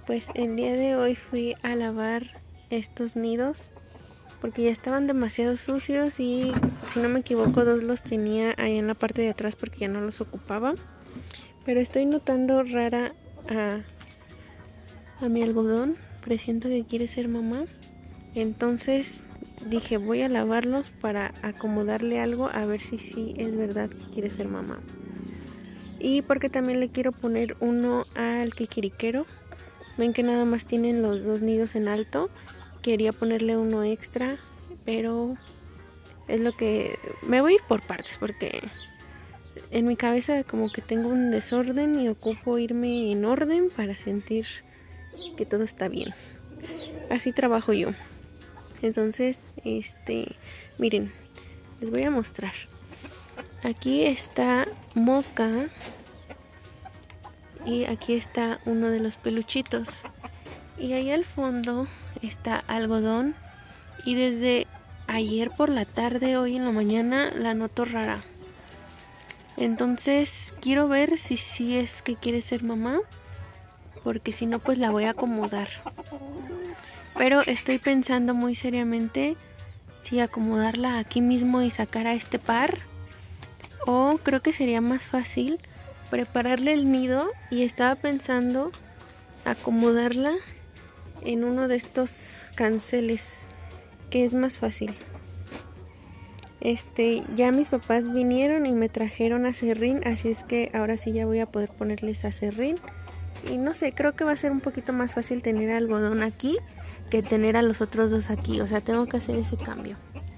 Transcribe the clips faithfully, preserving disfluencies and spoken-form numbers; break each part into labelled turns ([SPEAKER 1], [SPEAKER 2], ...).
[SPEAKER 1] Pues el día de hoy fui a lavar estos nidos porque ya estaban demasiado sucios y, si no me equivoco, dos los tenía ahí en la parte de atrás porque ya no los ocupaba. Pero estoy notando rara a, a mi algodón, presiento que quiere ser mamá. Entonces dije, voy a lavarlos para acomodarle algo a ver si sí es verdad que quiere ser mamá. Y porque también le quiero poner uno al kikiriquero. Ven que nada más tienen los dos nidos en alto. Quería ponerle uno extra, pero es lo que... Me voy a ir por partes porque en mi cabeza como que tengo un desorden y ocupo irme en orden para sentir que todo está bien. Así trabajo yo. Entonces, este, miren, les voy a mostrar. Aquí está Moca y aquí está uno de los peluchitos. Y ahí al fondo está Algodón y desde ayer por la tarde, hoy en la mañana, la noto rara. Entonces quiero ver si sí es que quiere ser mamá, porque si no pues la voy a acomodar. Pero estoy pensando muy seriamente si acomodarla aquí mismo y sacar a este par, o creo que sería más fácil prepararle el nido y estaba pensando acomodarla en uno de estos canceles, que es más fácil. Este, ya mis papás vinieron y me trajeron aserrín, así es que ahora sí ya voy a poder ponerles aserrín. Y no sé, creo que va a ser un poquito más fácil tener algodón aquí que tener a los otros dos aquí, o sea, tengo que hacer ese cambio.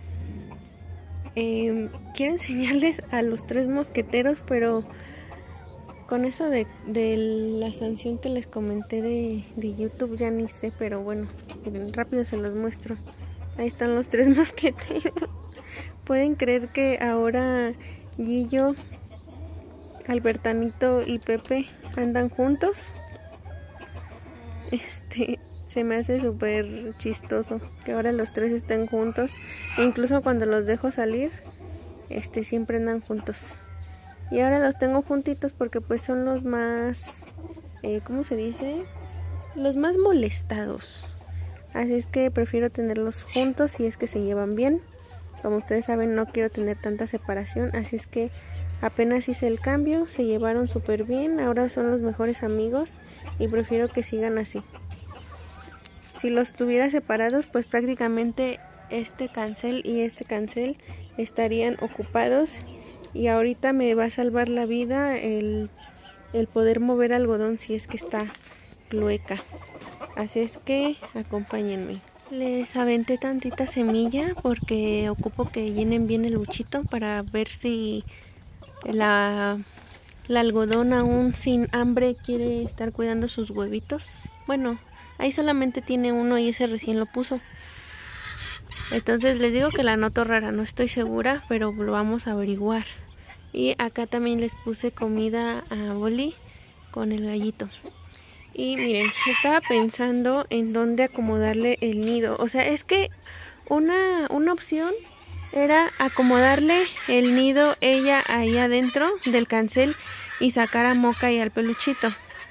[SPEAKER 1] Eh, quiero enseñarles a los tres mosqueteros, pero con eso de, de la sanción que les comenté de, de YouTube ya ni sé, pero bueno, miren, rápido se los muestro. Ahí están los tres mosqueteros. ¿Pueden creer que ahora Guillo, Albertanito y Pepe andan juntos? Este, se me hace súper chistoso que ahora los tres estén juntos. E incluso cuando los dejo salir, este, siempre andan juntos. Y ahora los tengo juntitos porque pues son los más, eh, ¿cómo se dice? Los más molestados. Así es que prefiero tenerlos juntos si es que se llevan bien. Como ustedes saben, no quiero tener tanta separación, así es que apenas hice el cambio, se llevaron súper bien, ahora son los mejores amigos y prefiero que sigan así. Si los tuviera separados, pues prácticamente este cancel y este cancel estarían ocupados y ahorita me va a salvar la vida el, el poder mover algodón si es que está clueca. Así es que acompáñenme. Les aventé tantita semilla porque ocupo que llenen bien el buchito para ver si la, la algodón aún sin hambre quiere estar cuidando sus huevitos. Bueno, ahí solamente tiene uno y ese recién lo puso. Entonces les digo que la noto rara, no estoy segura, pero lo vamos a averiguar. Y acá también les puse comida a Boli con el gallito. Y miren, estaba pensando en dónde acomodarle el nido. O sea, es que una, una opción era acomodarle el nido ella ahí adentro del cancel y sacar a Moca y al peluchito.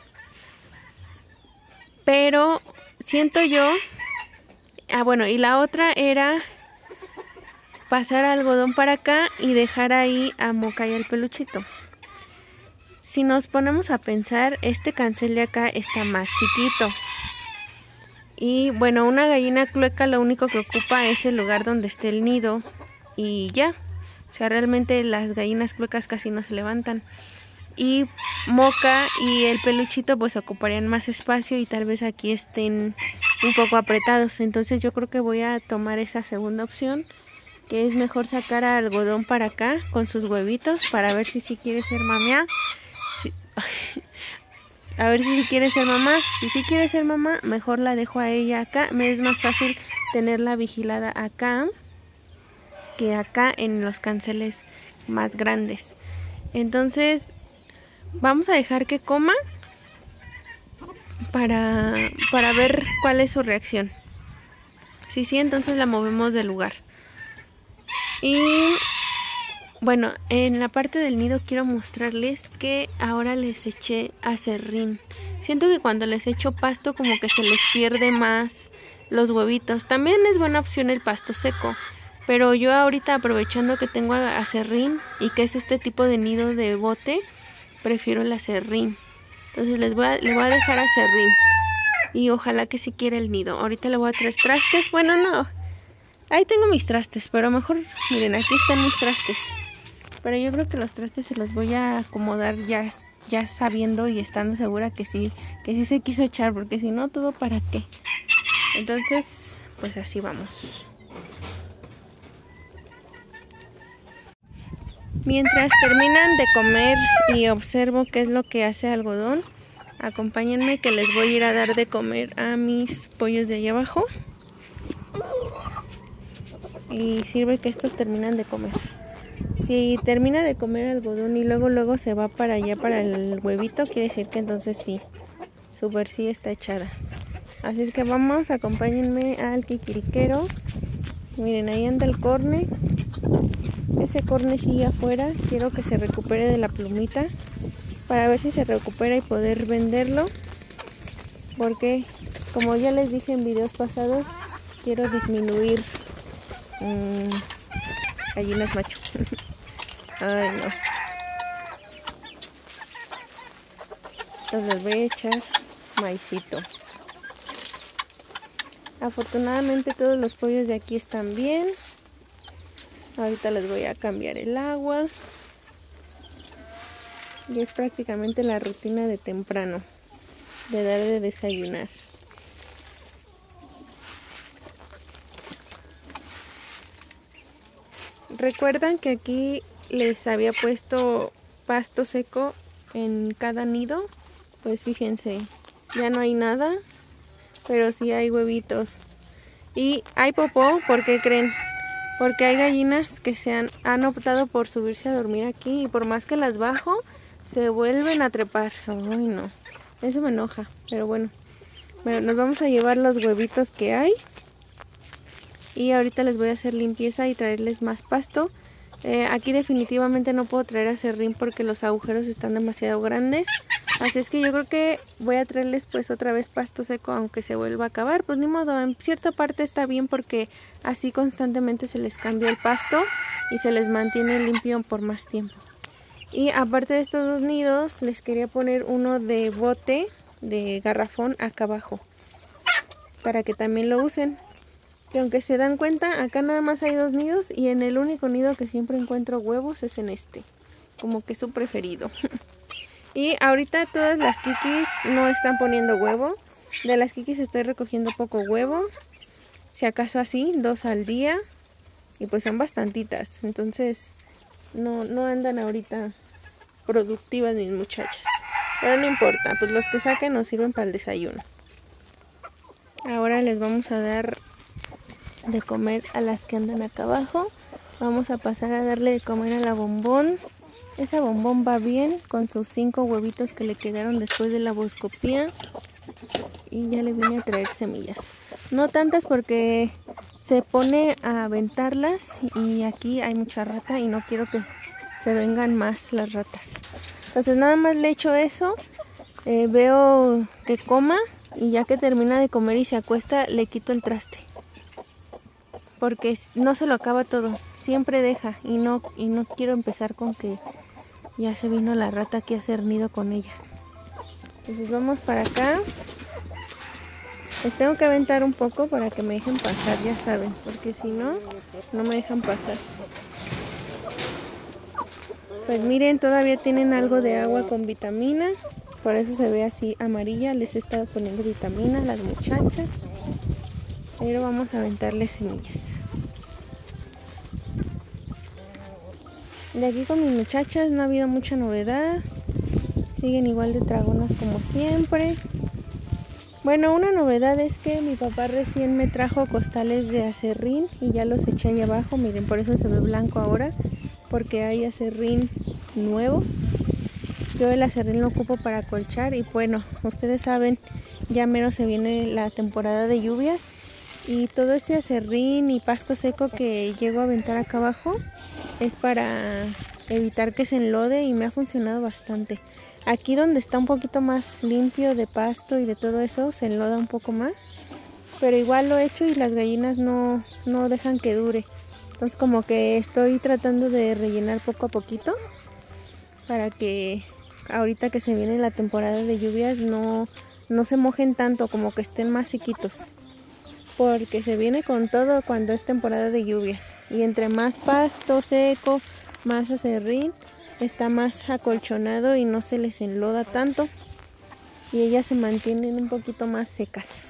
[SPEAKER 1] Pero siento yo... Ah, bueno, y la otra era pasar algodón para acá y dejar ahí a Moca y al peluchito. Si nos ponemos a pensar, este cancel de acá está más chiquito. Y bueno, una gallina clueca lo único que ocupa es el lugar donde esté el nido. Y ya. O sea, realmente las gallinas cluecas casi no se levantan. Y Moca y el peluchito pues ocuparían más espacio y tal vez aquí estén un poco apretados. Entonces yo creo que voy a tomar esa segunda opción, que es mejor sacar a algodón para acá con sus huevitos para ver si sí quiere ser mamá. A ver si sí quiere ser mamá. Si sí quiere ser mamá, mejor la dejo a ella acá. Me es más fácil tenerla vigilada acá que acá en los canceles más grandes. Entonces vamos a dejar que coma para, para ver cuál es su reacción. Si sí, entonces la movemos del lugar. Y Bueno, en la parte del nido quiero mostrarles que ahora les eché aserrín. Siento que cuando les echo pasto como que se les pierde más los huevitos. También es buena opción el pasto seco, pero yo ahorita, aprovechando que tengo aserrín y que es este tipo de nido de bote, prefiero el aserrín. Entonces les voy a, le voy a dejar aserrín y ojalá que si quiera el nido. Ahorita le voy a traer trastes. Bueno, no, ahí tengo mis trastes, pero mejor, miren, aquí están mis trastes. Pero yo creo que los trastes se los voy a acomodar ya, ya sabiendo y estando segura que sí, que sí se quiso echar, porque si no, todo para qué. Entonces, pues así vamos. Mientras terminan de comer y observo qué es lo que hace algodón, acompáñenme que les voy a ir a dar de comer a mis pollos de allá abajo. Y sirve que estos terminan de comer. Si termina de comer algodón y luego luego se va para allá para el huevito, quiere decir que entonces sí, súper sí está echada. Así es que vamos, acompáñenme al kikiriquero. Miren, ahí anda el corne. Ese corne sigue afuera. Quiero que se recupere de la plumita para ver si se recupera y poder venderlo. Porque, como ya les dije en videos pasados, quiero disminuir mmm, gallinas macho. Ay, no. Entonces les voy a echar maicito. Afortunadamente todos los pollos de aquí están bien. Ahorita les voy a cambiar el agua. Y es prácticamente la rutina de temprano, de dar de desayunar. ¿Recuerdan que aquí les había puesto pasto seco en cada nido? Pues fíjense, ya no hay nada, pero sí hay huevitos. Y hay popó, ¿por qué creen? Porque hay gallinas que se han, han optado por subirse a dormir aquí y por más que las bajo, se vuelven a trepar. Ay, no, eso me enoja, pero bueno. Bueno, nos vamos a llevar los huevitos que hay. Y ahorita les voy a hacer limpieza y traerles más pasto. Eh, aquí definitivamente no puedo traer aserrín porque los agujeros están demasiado grandes. Así es que yo creo que voy a traerles pues otra vez pasto seco aunque se vuelva a acabar. Pues ni modo, en cierta parte está bien porque así constantemente se les cambia el pasto y se les mantiene limpio por más tiempo. Y aparte de estos dos nidos, les quería poner uno de bote, de garrafón acá abajo, para que también lo usen. Que aunque se dan cuenta, acá nada más hay dos nidos y en el único nido que siempre encuentro huevos es en este. Como que es su preferido. Y ahorita todas las kikis no están poniendo huevo. De las kikis estoy recogiendo poco huevo. Si acaso así, dos al día. Y pues son bastantitas. Entonces no, no andan ahorita productivas mis muchachas. Pero no importa, pues los que saquen nos sirven para el desayuno. Ahora les vamos a dar de comer a las que andan acá abajo. Vamos a pasar a darle de comer a la bombón. Esa bombón va bien con sus cinco huevitos que le quedaron después de la boscopía. Y ya le vine a traer semillas. No tantas porque se pone a aventarlas y aquí hay mucha rata y no quiero que se vengan más las ratas. Entonces nada más le echo eso. Eh, veo que coma y ya que termina de comer y se acuesta le quito el traste. Porque no se lo acaba todo, siempre deja y no, y no quiero empezar con que ya se vino la rata aquí a hacer nido con ella. Entonces vamos para acá. Les tengo que aventar un poco para que me dejen pasar, ya saben, porque si no, no me dejan pasar. Pues miren, todavía tienen algo de agua con vitamina, por eso se ve así amarilla. Les he estado poniendo vitamina a las muchachas, pero vamos a aventarles semillas. De aquí con mis muchachas no ha habido mucha novedad. Siguen igual de dragonas como siempre. Bueno, una novedad es que mi papá recién me trajo costales de aserrín y ya los eché ahí abajo. Miren, por eso se ve blanco ahora, porque hay aserrín nuevo. Yo el aserrín lo ocupo para acolchar y bueno, ustedes saben, ya mero se viene la temporada de lluvias y todo ese aserrín y pasto seco que llego a aventar acá abajo es para evitar que se enlode y me ha funcionado bastante. Aquí donde está un poquito más limpio de pasto y de todo eso, se enloda un poco más. Pero igual lo he hecho y las gallinas no, no dejan que dure. Entonces como que estoy tratando de rellenar poco a poquito para que ahorita que se viene la temporada de lluvias no, no se mojen tanto, como que estén más sequitos. Porque se viene con todo cuando es temporada de lluvias. Y entre más pasto seco, más acerrín, está más acolchonado y no se les enloda tanto. Y ellas se mantienen un poquito más secas.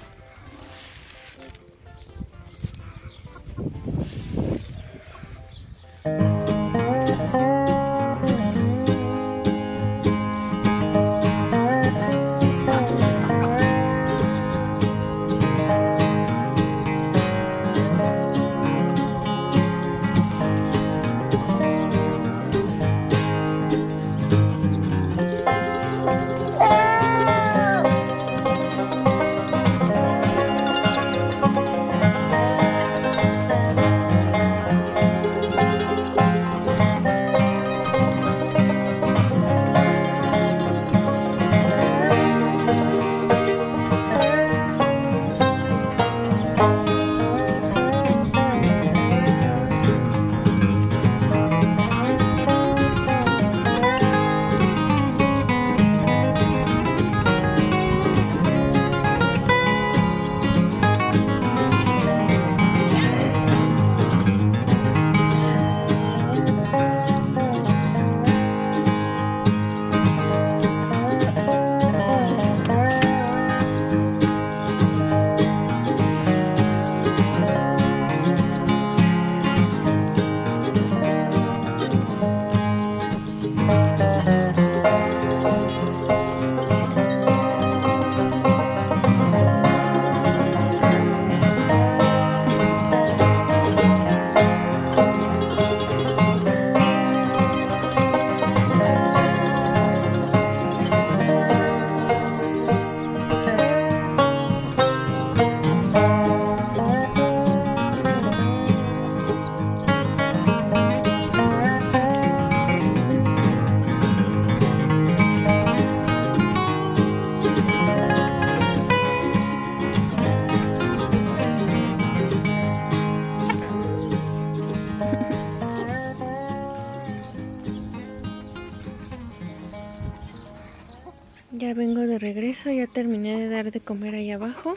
[SPEAKER 1] Ya vengo de regreso, ya terminé de dar de comer ahí abajo.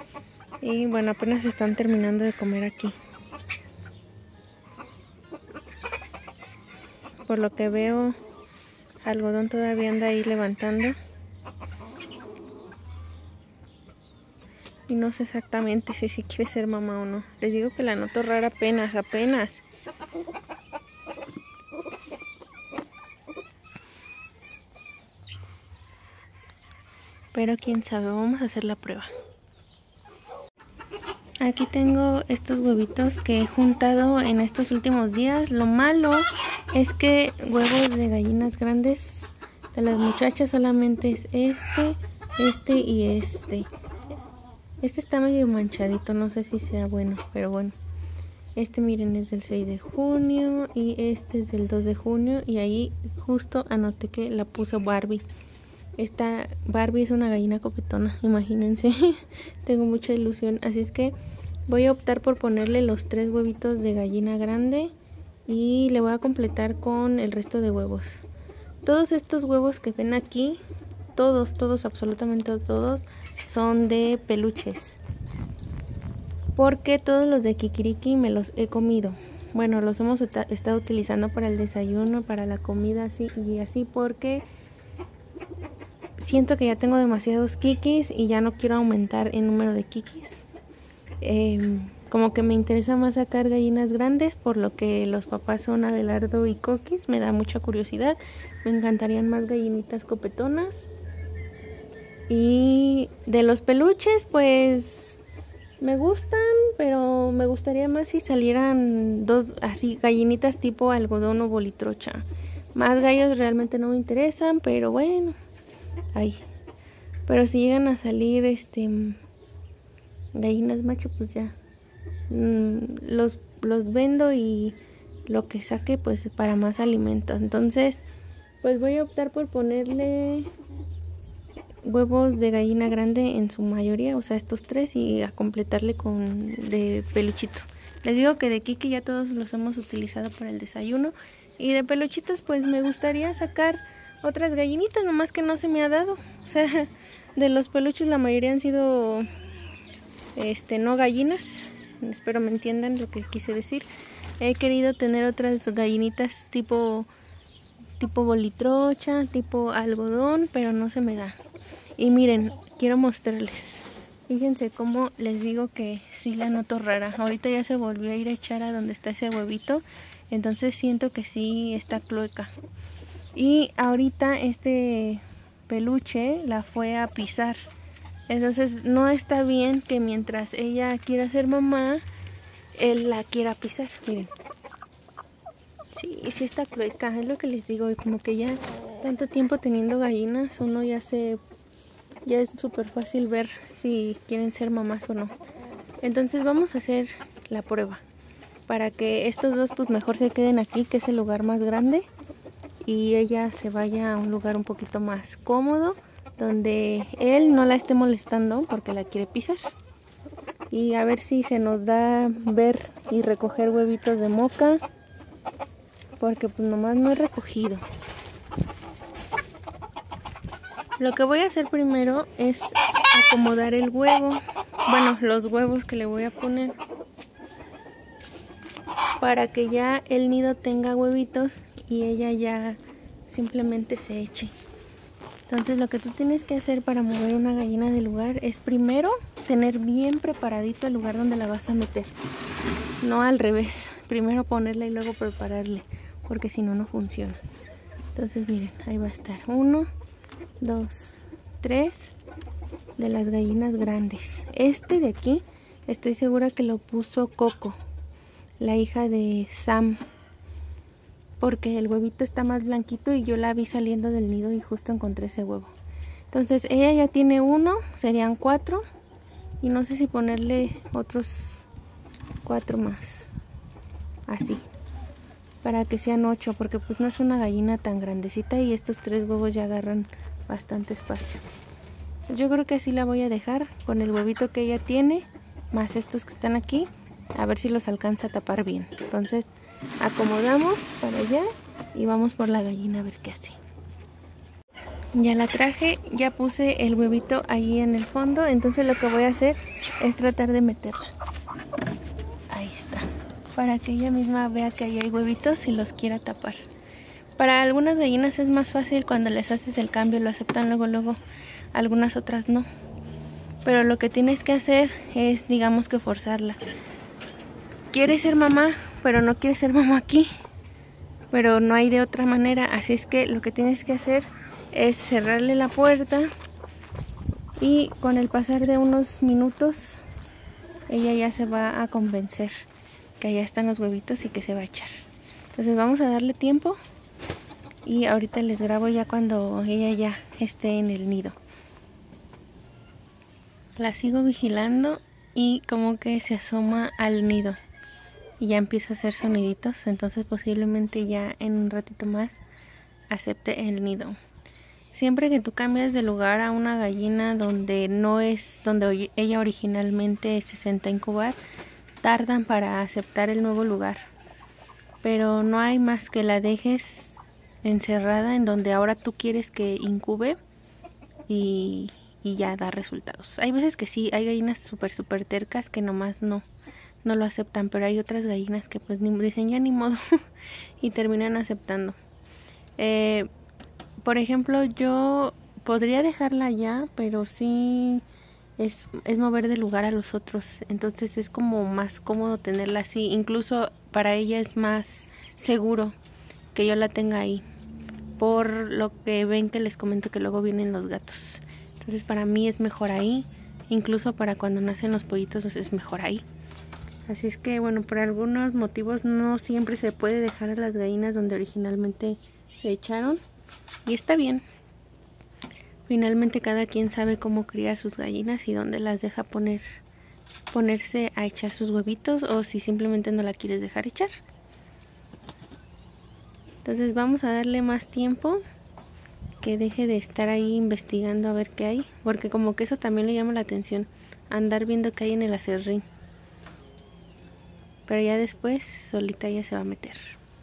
[SPEAKER 1] Y bueno, apenas están terminando de comer aquí. Por lo que veo, Algodón todavía anda ahí levantando. Y no sé exactamente si, si quiere ser mamá o no. Les digo que la noto rara apenas, apenas. Pero quién sabe, vamos a hacer la prueba. Aquí tengo estos huevitos que he juntado en estos últimos días. Lo malo es que huevos de gallinas grandes de las muchachas solamente es este, este y este. Este está medio manchadito, no sé si sea bueno, pero bueno. Este miren es del seis de junio y este es del dos de junio. Y ahí justo anoté que la puso Barbie. Esta Barbie es una gallina copetona, imagínense. Tengo mucha ilusión, así es que voy a optar por ponerle los tres huevitos de gallina grande y le voy a completar con el resto de huevos. Todos estos huevos que ven aquí, todos, todos, absolutamente todos, son de peluches. Porque todos los de Kikiriki me los he comido. Bueno, los hemos estado utilizando para el desayuno, para la comida así y así porque siento que ya tengo demasiados kikis y ya no quiero aumentar el número de kikis. Eh, como que me interesa más sacar gallinas grandes, por lo que los papás son Abelardo y Coquis. Me da mucha curiosidad. Me encantarían más gallinitas copetonas. Y de los peluches, pues me gustan, pero me gustaría más si salieran dos así gallinitas tipo algodón o bolitrocha. Más gallos realmente no me interesan, pero bueno. Ay, pero si llegan a salir este gallinas macho, pues ya mm, los, los vendo y lo que saque pues para más alimento. Entonces pues voy a optar por ponerle huevos de gallina grande en su mayoría, o sea estos tres, y a completarle con de peluchito. Les digo que de Kiki ya todos los hemos utilizado para el desayuno, y de peluchitos pues me gustaría sacar otras gallinitas, nomás que no se me ha dado. O sea, de los peluches la mayoría han sido este no gallinas. Espero me entiendan lo que quise decir. He querido tener otras gallinitas tipo tipo bolitrocha, tipo algodón, pero no se me da. Y miren, quiero mostrarles. Fíjense cómo les digo que sí la noto rara. Ahorita ya se volvió a ir a echar a donde está ese huevito. Entonces siento que sí está clueca. Y ahorita este peluche la fue a pisar. Entonces no está bien que mientras ella quiera ser mamá, él la quiera pisar. Miren. Sí, sí está clueca, es lo que les digo. Y como que ya tanto tiempo teniendo gallinas, uno ya se... ya es súper fácil ver si quieren ser mamás o no. Entonces vamos a hacer la prueba para que estos dos pues mejor se queden aquí, que es el lugar más grande, y ella se vaya a un lugar un poquito más cómodo, donde él no la esté molestando porque la quiere pisar. Y a ver si se nos da ver y recoger huevitos de moca, porque pues nomás no he recogido. Lo que voy a hacer primero es acomodar el huevo, bueno, los huevos que le voy a poner, para que ya el nido tenga huevitos y ella ya simplemente se eche. Entonces lo que tú tienes que hacer para mover una gallina del lugar es primero tener bien preparadito el lugar donde la vas a meter. No al revés, primero ponerla y luego prepararle, porque si no, no funciona. Entonces miren, ahí va a estar uno, dos, tres de las gallinas grandes. Este de aquí estoy segura que lo puso Coco, la hija de Sam, porque el huevito está más blanquito y yo la vi saliendo del nido y justo encontré ese huevo. Entonces ella ya tiene uno, serían cuatro, y no sé si ponerle otros cuatro más, así, para que sean ocho, porque pues no es una gallina tan grandecita y estos tres huevos ya agarran bastante espacio. Yo creo que así la voy a dejar con el huevito que ella tiene, más estos que están aquí, a ver si los alcanza a tapar bien. Entonces acomodamos para allá y vamos por la gallina a ver qué hace. Ya la traje, ya puse el huevito ahí en el fondo, entonces lo que voy a hacer es tratar de meterla. Ahí está, para que ella misma vea que ahí hay huevitos y los quiera tapar. Para algunas gallinas es más fácil cuando les haces el cambio, lo aceptan luego, luego, algunas otras no. Pero lo que tienes que hacer es, digamos que forzarla. Quieres ser mamá, pero no quieres ser mamá aquí, pero no hay de otra manera, así es que lo que tienes que hacer es cerrarle la puerta y con el pasar de unos minutos ella ya se va a convencer que allá están los huevitos y que se va a echar. Entonces vamos a darle tiempo y ahorita les grabo ya cuando ella ya esté en el nido. La sigo vigilando y como que se asoma al nido y ya empieza a hacer soniditos, entonces posiblemente ya en un ratito más acepte el nido. Siempre que tú cambias de lugar a una gallina donde no es donde ella originalmente se senta a incubar, tardan para aceptar el nuevo lugar, pero no hay más que la dejes encerrada en donde ahora tú quieres que incube y, y ya da resultados. Hay veces que sí, hay gallinas súper súper tercas que nomás no no lo aceptan, pero hay otras gallinas que pues ni, dicen ya ni modo y terminan aceptando. Eh, por ejemplo, yo podría dejarla allá, pero sí es, es mover de lugar a los otros, entonces es como más cómodo tenerla así, incluso para ella es más seguro que yo la tenga ahí, por lo que ven que les comento que luego vienen los gatos. Entonces para mí es mejor ahí, incluso para cuando nacen los pollitos es mejor ahí. Así es que bueno, por algunos motivos no siempre se puede dejar a las gallinas donde originalmente se echaron. Y está bien. Finalmente cada quien sabe cómo cría sus gallinas y dónde las deja poner, ponerse a echar sus huevitos, o si simplemente no la quieres dejar echar. Entonces vamos a darle más tiempo, que deje de estar ahí investigando a ver qué hay, porque como que eso también le llama la atención, andar viendo qué hay en el aserrín. Pero ya después solita ya se va a meter.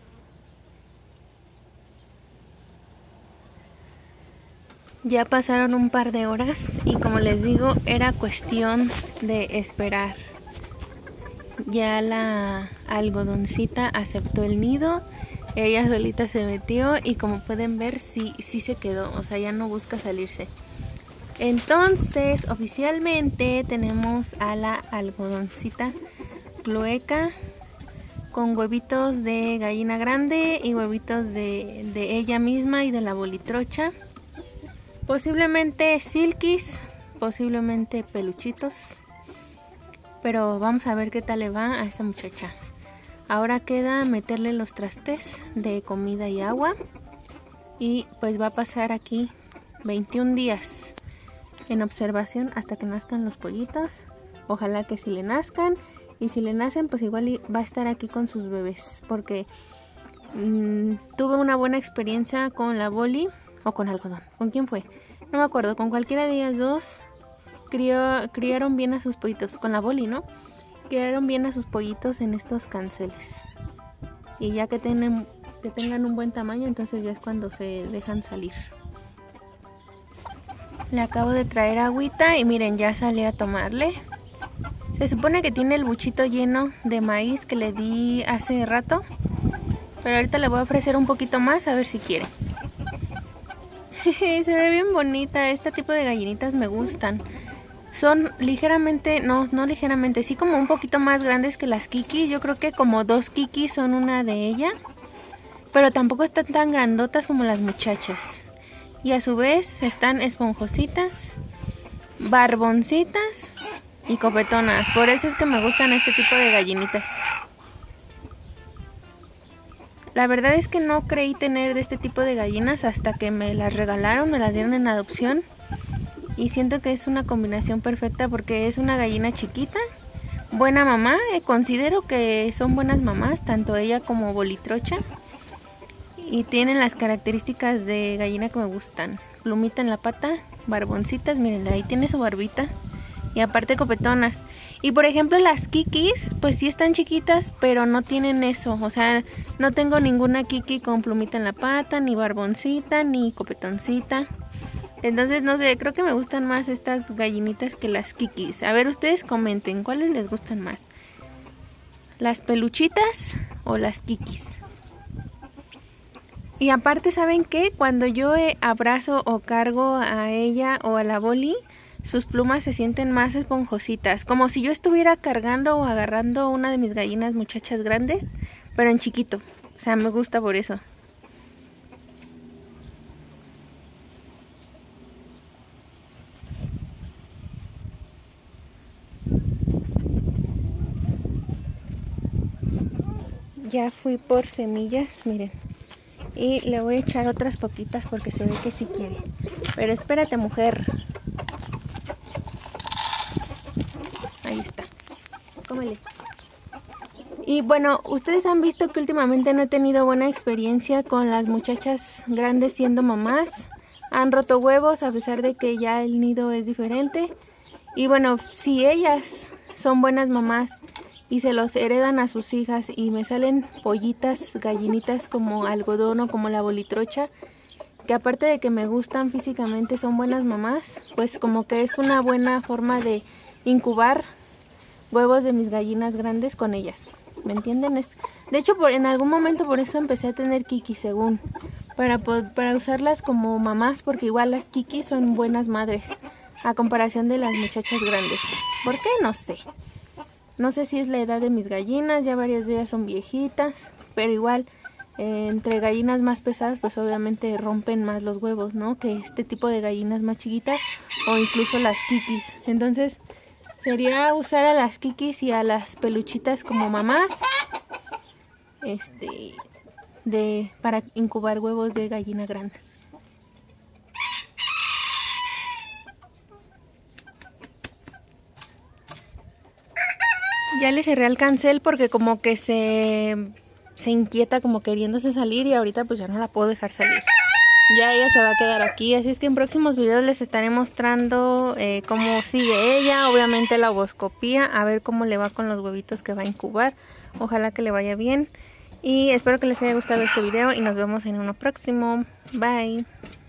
[SPEAKER 1] Ya pasaron un par de horas y como les digo, era cuestión de esperar. Ya la algodoncita aceptó el nido, ella solita se metió y como pueden ver sí, sí se quedó, o sea ya no busca salirse. Entonces oficialmente tenemos a la algodoncita cloeca con huevitos de gallina grande y huevitos de, de ella misma y de la bolitrocha. Posiblemente silkis, posiblemente peluchitos. Pero vamos a ver qué tal le va a esta muchacha. Ahora queda meterle los trastes de comida y agua. Y pues va a pasar aquí veintiún días en observación hasta que nazcan los pollitos. Ojalá que si le nazcan. Y si le nacen pues igual va a estar aquí con sus bebés. Porque mmm, tuve una buena experiencia con la boli o con algodón. ¿Con quién fue? No me acuerdo. Con cualquiera de ellas dos. Crió, criaron bien a sus pollitos, con la boli, ¿no? Criaron bien a sus pollitos en estos canceles. Y ya que, tienen, que tengan un buen tamaño, entonces ya es cuando se dejan salir. Le acabo de traer agüita y miren, ya salió a tomarle. Se supone que tiene el buchito lleno de maíz que le di hace rato. Pero ahorita le voy a ofrecer un poquito más a ver si quiere. Se ve bien bonita, este tipo de gallinitas me gustan. Son ligeramente, no, no ligeramente, sí como un poquito más grandes que las kikis. Yo creo que como dos kikis son una de ellas. Pero tampoco están tan grandotas como las muchachas. Y a su vez están esponjositas, barboncitas y copetonas. Por eso es que me gustan este tipo de gallinitas. La verdad es que no creí tener de este tipo de gallinas hasta que me las regalaron, me las dieron en adopción. Y siento que es una combinación perfecta porque es una gallina chiquita, buena mamá, eh, considero que son buenas mamás, tanto ella como bolitrocha. Y tienen las características de gallina que me gustan. Plumita en la pata, barboncitas, miren, ahí tiene su barbita. Y aparte copetonas. Y por ejemplo las kikis, pues sí están chiquitas, pero no tienen eso. O sea, no tengo ninguna kiki con plumita en la pata, ni barboncita, ni copetoncita. Entonces, no sé, creo que me gustan más estas gallinitas que las kikis. A ver, ustedes comenten, ¿cuáles les gustan más? ¿Las peluchitas o las kikis? Y aparte, ¿saben qué? Cuando yo abrazo o cargo a ella o a la boli, sus plumas se sienten más esponjositas. Como si yo estuviera cargando o agarrando una de mis gallinas muchachas grandes, pero en chiquito. O sea, me gusta por eso. Ya fui por semillas, miren. Y le voy a echar otras poquitas porque se ve que sí quiere. Pero espérate, mujer. Ahí está. Cómele. Y bueno, ustedes han visto que últimamente no he tenido buena experiencia con las muchachas grandes siendo mamás. Han roto huevos a pesar de que ya el nido es diferente. Y bueno, si ellas son buenas mamás y se los heredan a sus hijas y me salen pollitas, gallinitas como algodón o como la bolitrocha, que aparte de que me gustan físicamente son buenas mamás, pues como que es una buena forma de incubar huevos de mis gallinas grandes con ellas. ¿Me entienden? Es, de hecho, por, en algún momento por eso empecé a tener kikis, según, para, para usarlas como mamás, porque igual las kikis son buenas madres a comparación de las muchachas grandes. ¿Por qué? No sé. No sé si es la edad de mis gallinas, ya varias de ellas son viejitas, pero igual eh, entre gallinas más pesadas pues obviamente rompen más los huevos, ¿no? Que este tipo de gallinas más chiquitas o incluso las kikis. Entonces sería usar a las kikis y a las peluchitas como mamás este, de, para incubar huevos de gallina grande. Ya le cerré al cancel porque como que se se inquieta como queriéndose salir y ahorita pues ya no la puedo dejar salir. Ya ella se va a quedar aquí, así es que en próximos videos les estaré mostrando eh, cómo sigue ella, obviamente la ovoscopía, a ver cómo le va con los huevitos que va a incubar. Ojalá que le vaya bien y espero que les haya gustado este video y nos vemos en uno próximo. Bye.